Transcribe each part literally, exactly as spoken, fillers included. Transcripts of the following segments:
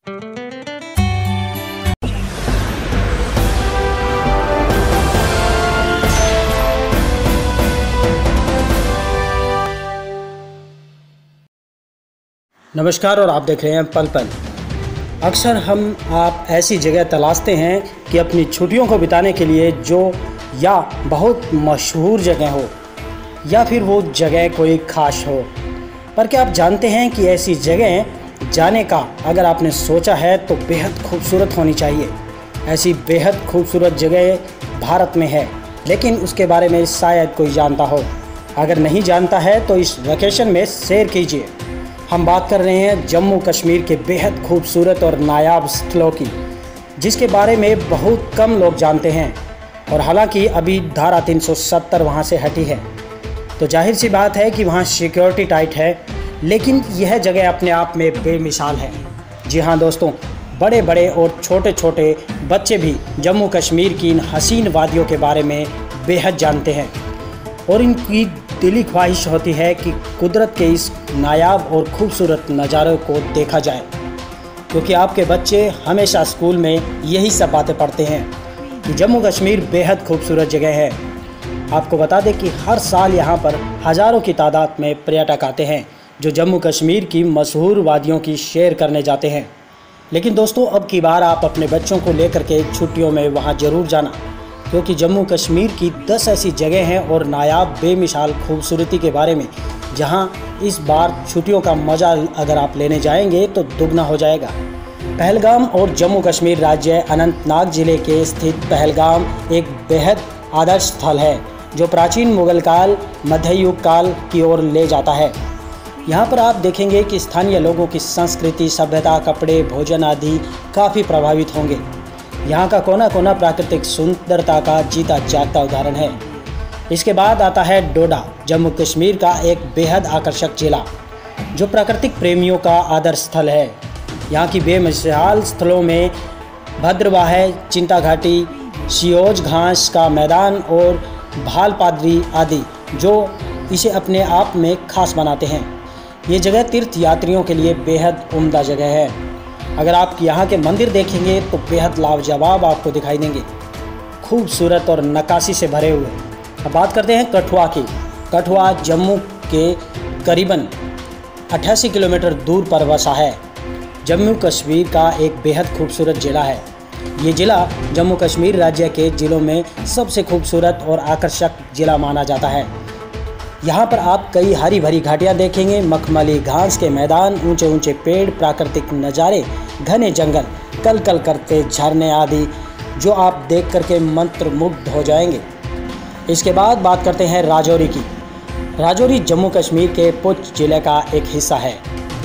नमस्कार और आप देख रहे हैं पल पल। अक्सर हम आप ऐसी जगह तलाशते हैं कि अपनी छुट्टियों को बिताने के लिए जो या बहुत मशहूर जगह हो या फिर वो जगह कोई ख़ास हो, पर क्या आप जानते हैं कि ऐसी जगह जाने का अगर आपने सोचा है तो बेहद खूबसूरत होनी चाहिए। ऐसी बेहद खूबसूरत जगह भारत में है, लेकिन उसके बारे में शायद कोई जानता हो। अगर नहीं जानता है तो इस वेकेशन में शेयर कीजिए। हम बात कर रहे हैं जम्मू कश्मीर के बेहद खूबसूरत और नायाब स्थलों की, जिसके बारे में बहुत कम लोग जानते हैं। और हालांकि अभी धारा तीन सौ सत्तर वहाँ से हटी है, तो जाहिर सी बात है कि वहाँ सिक्योरिटी टाइट है, लेकिन यह जगह अपने आप में बेमिसाल है। जी हाँ दोस्तों, बड़े बड़े और छोटे छोटे बच्चे भी जम्मू कश्मीर की इन हसीन वादियों के बारे में बेहद जानते हैं और इनकी दिली ख्वाहिश होती है कि कुदरत के इस नायाब और खूबसूरत नज़ारे को देखा जाए, क्योंकि आपके बच्चे हमेशा स्कूल में यही सब बातें पढ़ते हैं कि जम्मू कश्मीर बेहद खूबसूरत जगह है। आपको बता दें कि हर साल यहाँ पर हज़ारों की तादाद में पर्यटक आते हैं जो जम्मू कश्मीर की मशहूर वादियों की सैर करने जाते हैं। लेकिन दोस्तों, अब की बार आप अपने बच्चों को लेकर के छुट्टियों में वहाँ ज़रूर जाना, क्योंकि जम्मू कश्मीर की दस ऐसी जगह हैं और नायाब बेमिसाल खूबसूरती के बारे में, जहां इस बार छुट्टियों का मज़ा अगर आप लेने जाएंगे तो दुगना हो जाएगा। पहलगाम और जम्मू कश्मीर राज्य अनंतनाग ज़िले के स्थित पहलगाम एक बेहद आदर्श स्थल है जो प्राचीन मुगल काल मध्य युग काल की ओर ले जाता है। यहाँ पर आप देखेंगे कि स्थानीय लोगों की संस्कृति, सभ्यता, कपड़े, भोजन आदि काफ़ी प्रभावित होंगे। यहाँ का कोना कोना प्राकृतिक सुंदरता का जीता जागता उदाहरण है। इसके बाद आता है डोडा, जम्मू कश्मीर का एक बेहद आकर्षक जिला जो प्राकृतिक प्रेमियों का आदर्श स्थल है। यहाँ की बेमिसाल स्थलों में भद्रवाह, चिंता घाटी, सियोज घास का मैदान और भाल पादरी आदि जो इसे अपने आप में खास बनाते हैं। ये जगह तीर्थ यात्रियों के लिए बेहद उम्दा जगह है। अगर आप यहाँ के मंदिर देखेंगे तो बेहद लाजवाब आपको दिखाई देंगे, खूबसूरत और नक्काशी से भरे हुए। अब बात करते हैं कठुआ की। कठुआ जम्मू के करीबन अट्ठासी किलोमीटर दूर पर बसा है। जम्मू कश्मीर का एक बेहद खूबसूरत ज़िला है। ये ज़िला जम्मू कश्मीर राज्य के ज़िलों में सबसे खूबसूरत और आकर्षक ज़िला माना जाता है। यहाँ पर आप कई हरी भरी घाटियाँ देखेंगे, मखमली घास के मैदान, ऊंचे ऊंचे पेड़, प्राकृतिक नज़ारे, घने जंगल, कल कल करते झरने आदि जो आप देख करके मंत्रमुग्ध हो जाएंगे। इसके बाद बात करते हैं राजौरी की। राजौरी जम्मू कश्मीर के पुंछ जिले का एक हिस्सा है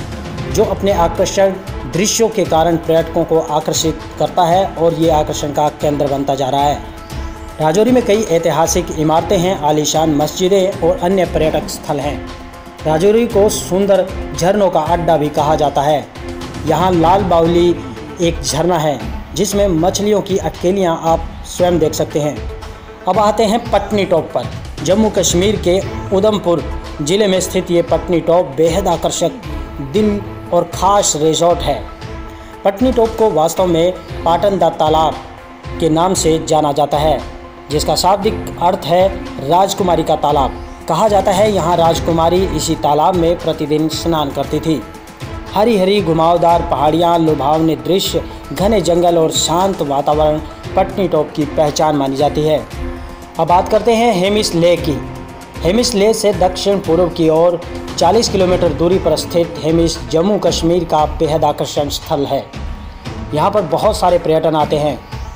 जो अपने आकर्षक दृश्यों के कारण पर्यटकों को आकर्षित करता है और ये आकर्षण का केंद्र बनता जा रहा है। राजौरी में कई ऐतिहासिक इमारतें हैं, आलीशान मस्जिदें और अन्य पर्यटक स्थल हैं। राजौरी को सुंदर झरनों का अड्डा भी कहा जाता है। यहाँ लाल बावली एक झरना है जिसमें मछलियों की अटकेलियाँ आप स्वयं देख सकते हैं। अब आते हैं पटनी टॉप पर। जम्मू कश्मीर के उधमपुर ज़िले में स्थित ये पटनी टॉप बेहद आकर्षक, दिल और ख़ास रिजॉर्ट है। पटनी टॉप को वास्तव में पाटन दा तालाब के नाम से जाना जाता है, जिसका शाब्दिक अर्थ है राजकुमारी का तालाब। कहा जाता है यहाँ राजकुमारी इसी तालाब में प्रतिदिन स्नान करती थी। हरी हरी घुमावदार पहाड़ियाँ, लुभावने दृश्य, घने जंगल और शांत वातावरण पटनी टॉप की पहचान मानी जाती है। अब बात करते हैं हेमिस लेह की। हेमिस लेह से दक्षिण पूर्व की ओर चालीस किलोमीटर दूरी पर स्थित हेमिस जम्मू कश्मीर का बेहद आकर्षण स्थल है। यहाँ पर बहुत सारे पर्यटन आते हैं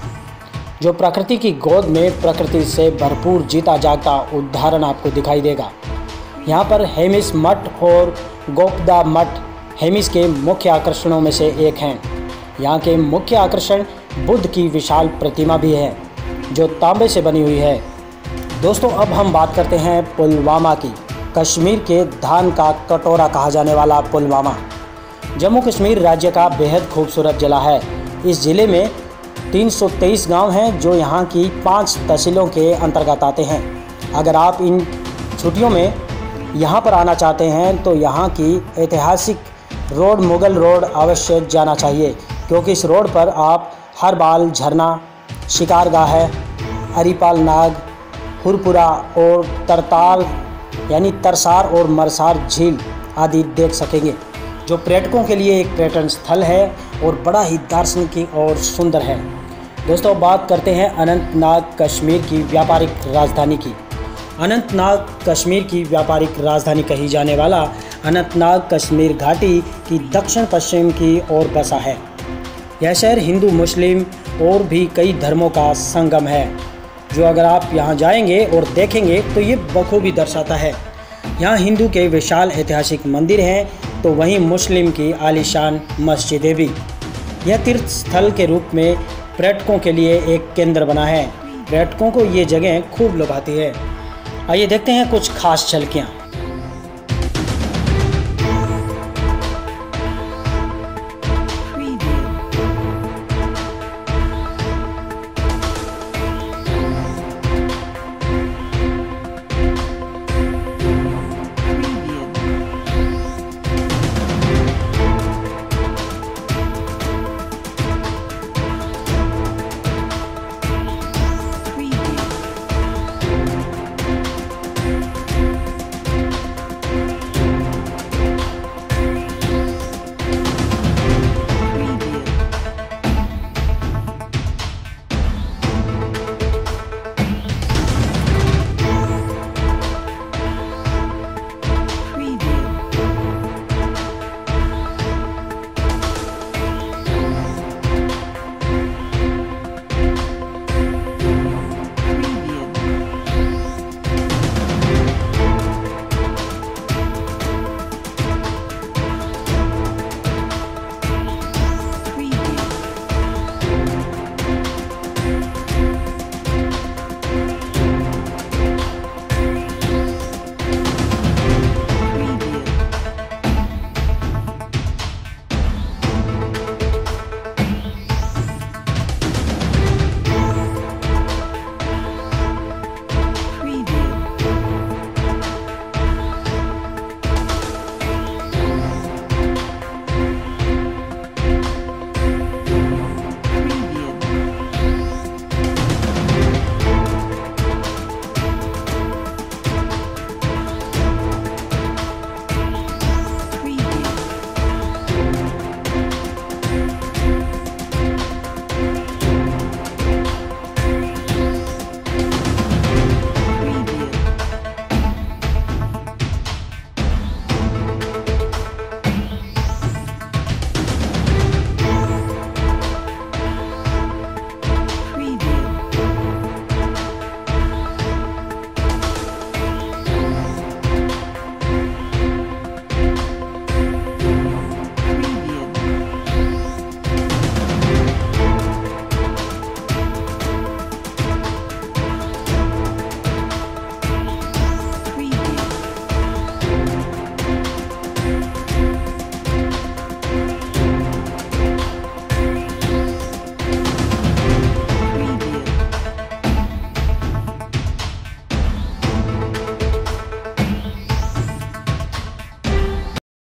जो प्रकृति की गोद में प्रकृति से भरपूर जीता जागता उदाहरण आपको दिखाई देगा। यहाँ पर हेमिस मठ और गोपदा मठ हेमिस के मुख्य आकर्षणों में से एक हैं। यहाँ के मुख्य आकर्षण बुद्ध की विशाल प्रतिमा भी है जो तांबे से बनी हुई है। दोस्तों, अब हम बात करते हैं पुलवामा की। कश्मीर के धान का कटोरा कहा जाने वाला पुलवामा जम्मू कश्मीर राज्य का बेहद खूबसूरत ज़िला है। इस ज़िले में तीन सौ तेईस गाँव हैं जो यहाँ की पाँच तहसीलों के अंतर्गत आते हैं। अगर आप इन छुट्टियों में यहाँ पर आना चाहते हैं तो यहाँ की ऐतिहासिक रोड मुगल रोड अवश्य जाना चाहिए, क्योंकि इस रोड पर आप हरबाल झरना, शिकारगाह है, अरीपाल नाग, हुरपुरा और तरताल यानी तरसार और मरसार झील आदि देख सकेंगे, जो पर्यटकों के लिए एक पर्यटन स्थल है और बड़ा ही दार्शनिक और सुंदर है। दोस्तों, बात करते हैं अनंतनाग कश्मीर की व्यापारिक राजधानी की। अनंतनाग कश्मीर की व्यापारिक राजधानी कही जाने वाला अनंतनाग कश्मीर घाटी की दक्षिण पश्चिम की ओर बसा है। यह शहर हिंदू, मुस्लिम और भी कई धर्मों का संगम है, जो अगर आप यहाँ जाएंगे और देखेंगे तो ये बखूबी दर्शाता है। यहाँ हिंदू के विशाल ऐतिहासिक मंदिर हैं, तो वहीं मुस्लिम की आलीशान मस्जिदें भी। यह तीर्थ स्थल के रूप में पर्यटकों के लिए एक केंद्र बना है। पर्यटकों को ये जगह खूब लुभाती है। आइए देखते हैं कुछ खास झलकियाँ।